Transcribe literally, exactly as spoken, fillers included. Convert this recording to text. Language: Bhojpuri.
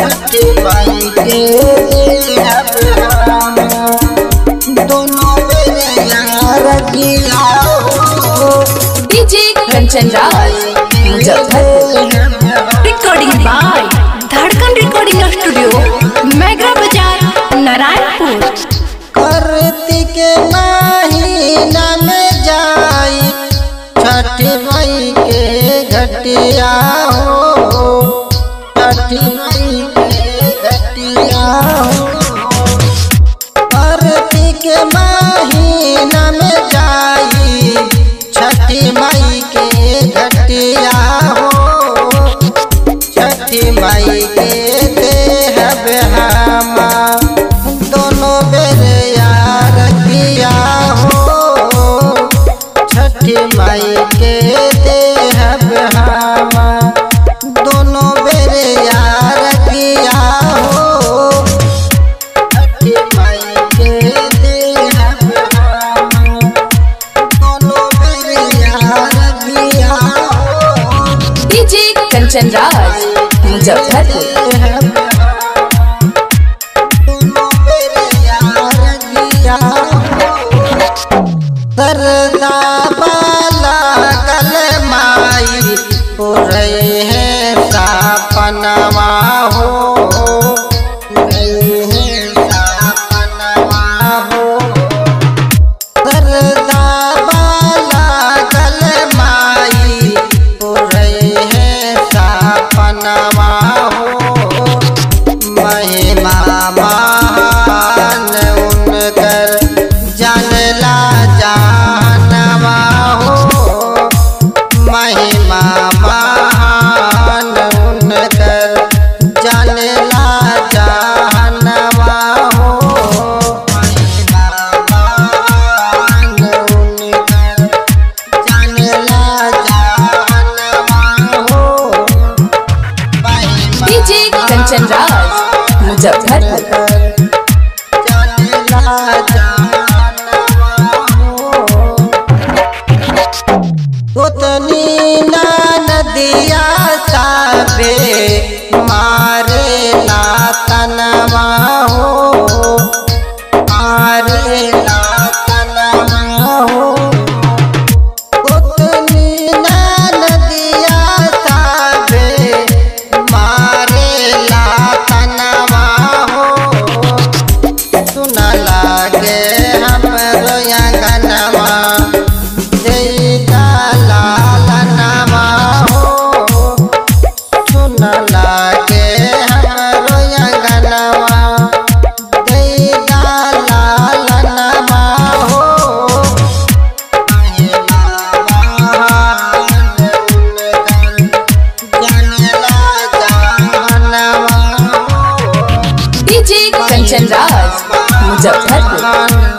छठी माई के दोनों बेरे यार गिया DJ Kanchan Raj recording by Dhadkan recording studio mega Bazaar Narayanpur. Kartik महीना में जाई छठी माई के घटिया हो छठी माई के घटिया हो। कार्तिक महीना में जाई छठी माई के घटिया हो छठी माई के देहब हमा दोनों बेरे यार किया हो छठी माई के देहब हमा दोनों बेरे यार किया हो छठी माई के देहब हमा दोनों बेरे यार किया हो। डीजे कंचन राज मुजफ्फरपुर। सरदा बाला कल माई हो रहे हैं सपनवा हो रहे हैं सपनवा हो। सरदा बाला कल माई हो रहे हैं सपनवा हो महिमा महान उनकर जानला जानवा हो महिमा महान उनकर जानला जानवा हो महिमा महान उनकर जानला जानवा हो। डीजे कंचन राज मुजफ्फरपुर। उतनी ना नदिया साबे मारे ना तनवा हो मारे ना तनवा हो। उतनी ना नदिया साबे मारे ला तनवा हो सुना लागे हमरो अंगनवा लागे हमरो अंगनवा दैदा लालनवा हो महिमा महान उनकर जानला जानवा हो। डीजे कंचन राज मुजफ्फरपुर।